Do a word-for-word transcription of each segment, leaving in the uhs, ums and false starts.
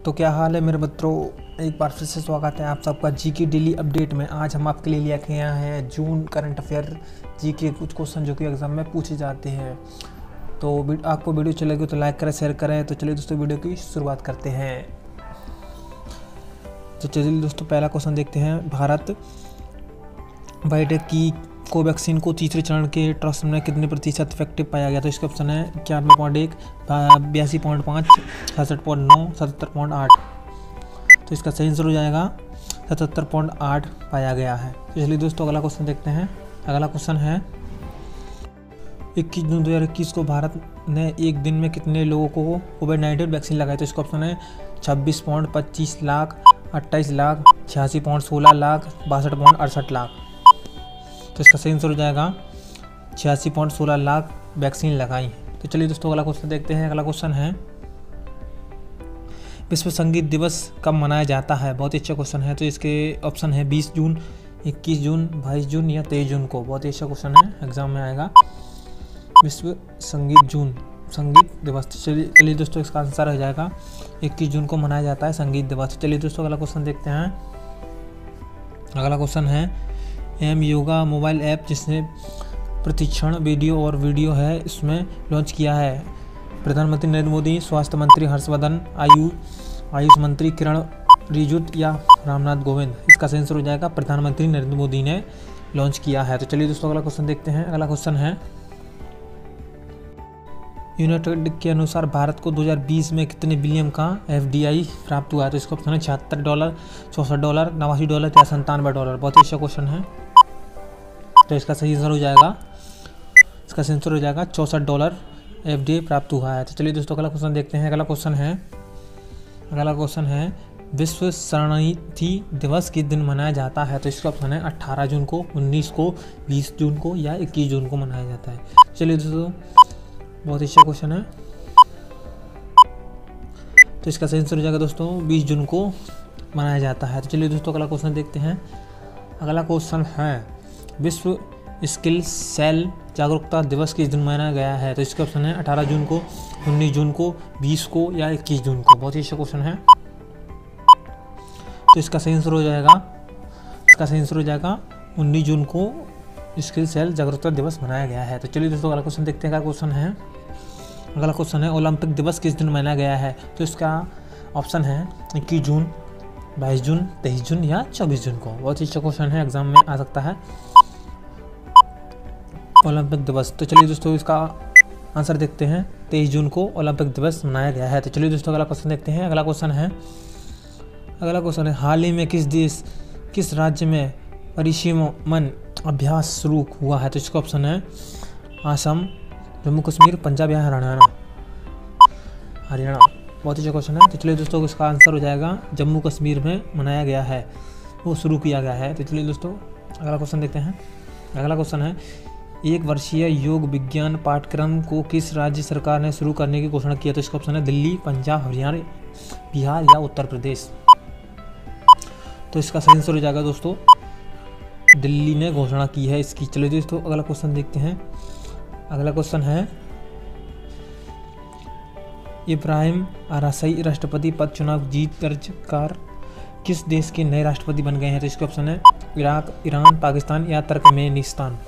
तो क्या हाल है मेरे मित्रों, एक बार फिर से स्वागत है आप सबका जी के डेली अपडेट में। आज हम आपके लिए लेके आए हैं जून करंट अफेयर जी के कुछ क्वेश्चन जो कि एग्जाम में पूछे जाते हैं। तो आपको वीडियो चलेगी तो लाइक करें, शेयर करें। तो चलिए दोस्तों वीडियो की शुरुआत करते हैं। तो चलिए दोस्तों पहला क्वेश्चन देखते हैं। भारत बायोटेक की कोवैक्सीन को तीसरे चरण के ट्रस्ट में कितने प्रतिशत इफेक्टिव पाया गया? तो इसका ऑप्शन है इक्यानवे पॉइंट एक, बयासी पॉइंट पाँच, सड़सठ पॉइंट नौ, सतहत्तर पॉइंट आठ। तो इसका सही आंसर हो जाएगा सतहत्तर पॉइंट आठ पाया गया है। तो चलिए दोस्तों अगला क्वेश्चन देखते हैं। अगला क्वेश्चन है इक्कीस जून दो हज़ार इक्कीस को भारत ने एक दिन में कितने लोगों को कोविड नाइन्टीन वैक्सीन लगाई? तो इसका ऑप्शन है छब्बीस पॉइंट पच्चीस लाख, अट्ठाईस लाख, छियासी पॉइंट सोलह लाख, बासठ पॉइंट अड़सठ लाख। तो इसका सही आंसर हो जाएगा छियासी पॉइंट सोलह लाख वैक्सीन लगाई। तो चलिए दोस्तों अगला क्वेश्चन देखते हैं। अगला क्वेश्चन है विश्व संगीत दिवस कब मनाया जाता है? बहुत ही अच्छा क्वेश्चन है। तो इसके ऑप्शन है बीस जून, इक्कीस जून, बाईस जून या तेईस जून को। बहुत ही अच्छा क्वेश्चन है, एग्जाम में आएगा। विश्व संगीत जून संगीत दिवस। चलिए चलिए दोस्तों इसका आंसर हो जाएगा इक्कीस जून को मनाया जाता है संगीत दिवस। चलिए दोस्तों अगला क्वेश्चन देखते हैं। अगला क्वेश्चन है एम योगा मोबाइल ऐप जिसने प्रशिक्षण वीडियो और वीडियो है इसमें लॉन्च किया है प्रधानमंत्री नरेंद्र मोदी, स्वास्थ्य मंत्री हर्षवर्धन, आयु आयुष मंत्री किरण रिजिजू या रामनाथ कोविंद? इसका सही आंसर हो जाएगा प्रधानमंत्री नरेंद्र मोदी ने लॉन्च किया है। तो चलिए दोस्तों अगला क्वेश्चन देखते हैं। अगला क्वेश्चन है यूनाइटेड के अनुसार भारत को दो हज़ार बीस में कितने बिलियन का एफ डी आई प्राप्त हुआ है? तो इसका ऑप्शन है छिहत्तर डॉलर, चौंसठ डॉलर, नवासी डॉलर या संतानवे डॉलर। बहुत ही अच्छा क्वेश्चन है। तो इसका सही आंसर हो जाएगा इसका सही आंसर हो जाएगा चौंसठ डॉलर एफ डी आई प्राप्त हुआ है। तो चलिए दोस्तों अगला क्वेश्चन देखते हैं। अगला क्वेश्चन है अगला क्वेश्चन है विश्व शरणार्थी दिवस किस दिन मनाया जाता है? तो इसका ऑप्शन है अट्ठारह जून को, उन्नीस को, बीस जून को या इक्कीस जून को मनाया जाता है। चलिए दोस्तों बहुत अच्छा क्वेश्चन है। तो इसका सही आंसर हो जाएगा दोस्तों बीस जून को मनाया जाता है। तो चलिए दोस्तों अगला क्वेश्चन देखते हैं। अगला क्वेश्चन है विश्व स्किल सेल जागरूकता दिवस किस दिन मनाया गया है? तो इसका ऑप्शन है अठारह जून को, उन्नीस जून को, बीस को या इक्कीस जून को। बहुत ही अच्छा क्वेश्चन है। तो इसका सही आंसर हो जाएगा इसका सही आंसर हो जाएगा उन्नीस जून को स्किल सेल जागरूकता दिवस मनाया गया है। तो चलिए दोस्तों अगला क्वेश्चन देखते हैं। अगला क्वेश्चन है अगला क्वेश्चन है ओलंपिक दिवस किस दिन मनाया गया है? तो इसका ऑप्शन है इक्कीस जून, बाईस जून, तेईस जून या चौबीस जून को। बहुत ही अच्छा क्वेश्चन है, एग्जाम में आ सकता है ओलंपिक दिवस। तो चलिए दोस्तों इसका आंसर देखते हैं। तेईस जून को ओलंपिक दिवस मनाया गया है। तो चलिए दोस्तों अगला क्वेश्चन देखते हैं। अगला क्वेश्चन है अगला क्वेश्चन है हाल ही में किस देश किस राज्य में परिसीमन अभ्यास शुरू हुआ है? तो इसका ऑप्शन है असम, जम्मू कश्मीर, पंजाब या हरियाणा हरियाणा बहुत अच्छा क्वेश्चन है। तो चलिए दोस्तों इसका आंसर हो जाएगा जम्मू कश्मीर में मनाया गया है, वो शुरू किया गया है। तो चलिए दोस्तों अगला क्वेश्चन देखते हैं। अगला क्वेश्चन है एक वर्षीय योग विज्ञान पाठ्यक्रम को किस राज्य सरकार ने शुरू करने की घोषणा की है? तो इसका ऑप्शन है दिल्ली, पंजाब, हरियाणा, बिहार या उत्तर प्रदेश। तो इसका सही आंसर हो जाएगा दोस्तों दिल्ली ने घोषणा की है इसकी। चलिए दोस्तों अगला क्वेश्चन देखते हैं। अगला क्वेश्चन है इब्राहिम आरासाई राष्ट्रपति पद चुनाव जीत दर्ज कर किस देश के नए राष्ट्रपति बन गए हैं? तो इसके ऑप्शन है इराक, ईरान, पाकिस्तान या तुर्कमेनिस्तान।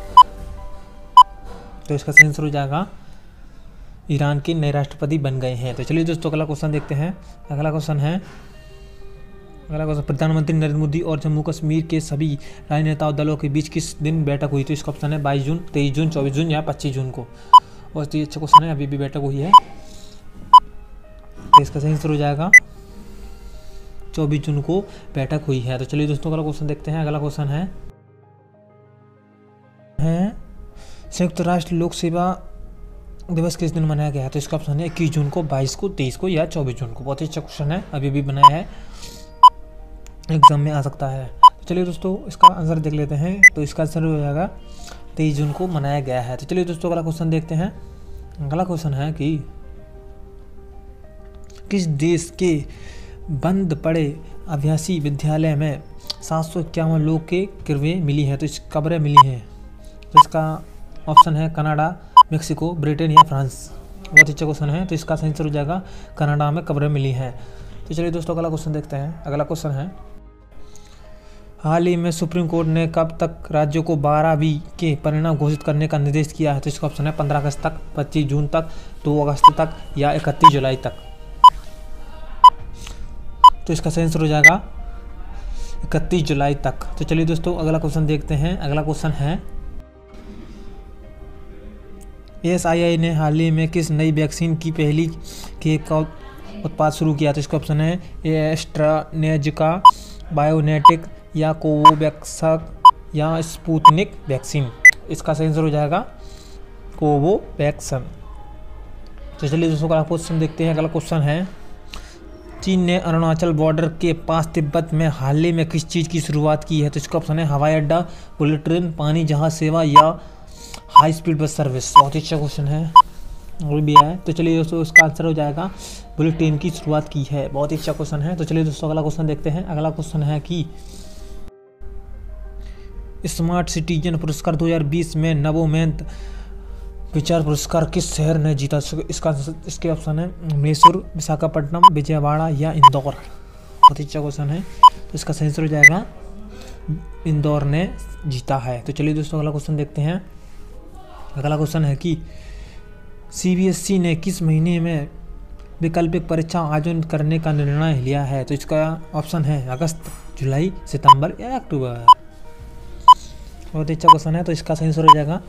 तो इसका सही आंसर हो जाएगा ईरान के नए राष्ट्रपति बन गए हैं। तो चलिए दोस्तों अगला क्वेश्चन देखते हैं। अगला क्वेश्चन है अगला क्वेश्चन प्रधानमंत्री नरेंद्र मोदी और जम्मू कश्मीर के सभी राजनेताओं दलों के बीच किस दिन बैठक हुई? तो इसका ऑप्शन है बाईस जून, तेईस जून, चौबीस जून या पच्चीस जून को। बहुत ही अच्छा क्वेश्चन है, अभी भी बैठक हुई है। तो इसका सही आंसर हो जाएगा चौबीस जून को बैठक हुई है। तो चलिए दोस्तों अगला क्वेश्चन देखते हैं। अगला क्वेश्चन है है संयुक्त राष्ट्र लोक सेवा दिवस किस दिन मनाया गया है? तो इसका ऑप्शन है इक्कीस जून को, बाईस को, तेईस को या चौबीस जून को। बहुत ही अच्छा क्वेश्चन है, अभी भी बनाया है, एग्जाम में आ सकता है। तो चलिए दोस्तों इसका आंसर देख लेते हैं। तो इसका आंसर हो जाएगा तेईस जून को मनाया गया है। तो चलिए दोस्तों अगला क्वेश्चन देखते हैं। अगला क्वेश्चन है कि किस देश के बंद पड़े आवासीय विद्यालय में सात सौ इक्यावन लोग के कब्रें मिली हैं? तो इस कब्रें मिली हैं। तो इसका ऑप्शन है कनाडा, मेक्सिको, ब्रिटेन या फ्रांस। बहुत अच्छा क्वेश्चन है। तो इसका आंसर हो जाएगा कनाडा में कब्रें मिली हैं। तो चलिए दोस्तों अगला क्वेश्चन देखते हैं। अगला क्वेश्चन है, हाल ही में सुप्रीम कोर्ट ने कब तक राज्यों को बारहवीं के परिणाम घोषित करने का निर्देश किया है? तो इसका ऑप्शन है पंद्रह अगस्त तक, पच्चीस जून तक, दो अगस्त तक या इकतीस जुलाई तक। तो इसका सही आंसर हो जाएगा इकतीस जुलाई तक। तो चलिए दोस्तों अगला क्वेश्चन देखते हैं। अगला क्वेश्चन है, एस आई आई ने हाल ही में किस नई वैक्सीन की पहली खेप का उत्पाद शुरू किया? तो इसका ऑप्शन है एस्ट्राजेनेका, बायोनेटिक या कोवोवैक्स या स्पुतनिक वैक्सीन। इसका सही आंसर हो जाएगा कोवोवैक्स। तो चलिए दोस्तों अगला क्वेश्चन देखते हैं। अगला क्वेश्चन है, चीन ने अरुणाचल बॉर्डर के पास तिब्बत में हाल ही में किस चीज़ की शुरुआत की है? तो इसका ऑप्शन है हवाई अड्डा, बुलेट ट्रेन, पानी जहाज सेवा या हाई स्पीड बस सर्विस। बहुत ही अच्छा क्वेश्चन है और भी है। तो चलिए दोस्तों इसका आंसर हो जाएगा बुलेट ट्रेन की शुरुआत की है। बहुत ही अच्छा क्वेश्चन है। तो चलिए दोस्तों अगला क्वेश्चन देखते हैं। अगला क्वेश्चन है कि स्मार्ट सिटीजन पुरस्कार दो हज़ार बीस में नवोन्मेष विचार पुरस्कार किस शहर ने जीता? इसका इसके ऑप्शन है मैसूर, विशाखापट्टनम, विजयवाड़ा या इंदौर। बहुत ही अच्छा क्वेश्चन है। तो इसका सही आंसर हो जाएगा इंदौर ने जीता है। तो चलिए दोस्तों अगला क्वेश्चन देखते हैं। अगला क्वेश्चन है कि सी बी एस ई ने किस महीने में वैकल्पिक परीक्षा आयोजन करने का निर्णय लिया है? तो इसका ऑप्शन है अगस्त, जुलाई, सितंबर या अक्टूबर। बहुत अच्छा क्वेश्चन है। तो इसका सही आंसर हो जाएगा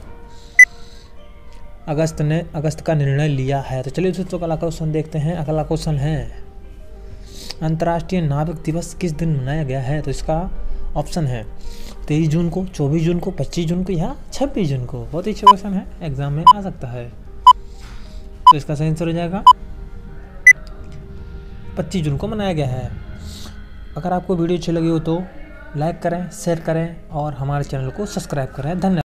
अगस्त ने अगस्त का निर्णय लिया है। तो चलिए दोस्तों अगला क्वेश्चन देखते हैं। अगला क्वेश्चन है, अंतर्राष्ट्रीय नाविक दिवस किस दिन मनाया गया है? तो इसका ऑप्शन है तेईस जून को, चौबीस जून को, पच्चीस जून को या छब्बीस जून को। बहुत ही अच्छा क्वेश्चन है, एग्जाम में आ सकता है। तो इसका सही आंसर हो जाएगा पच्चीस जून को मनाया गया है। अगर आपको वीडियो अच्छी लगी हो तो लाइक करें, शेयर करें और हमारे चैनल को सब्सक्राइब करें। धन्यवाद।